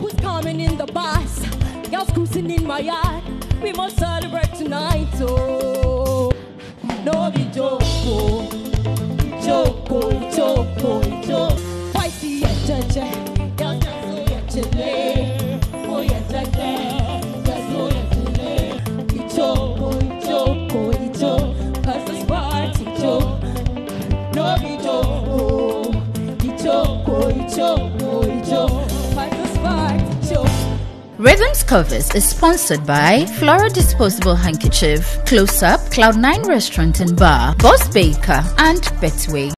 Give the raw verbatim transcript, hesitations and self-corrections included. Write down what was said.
who's coming in the bus? Girls cruising in my yard. We must celebrate tonight, oh. No be joke, oh. Joke, oh, joke, oh, joke. Why see ya, judge? Girls dance, oh, yeah, chile. Oh, yeah, judge. Girls, oh, yeah, chile. Joke, oh, joke, oh, joke. Cause this party joke. No be joke, oh. Joke, oh, joke, oh, joke. Cause this party joke. Rythmz Covers is sponsored by Flora Disposable Handkerchief, Close Up, Cloud nine Restaurant and Bar, Boss Baker, and Betway.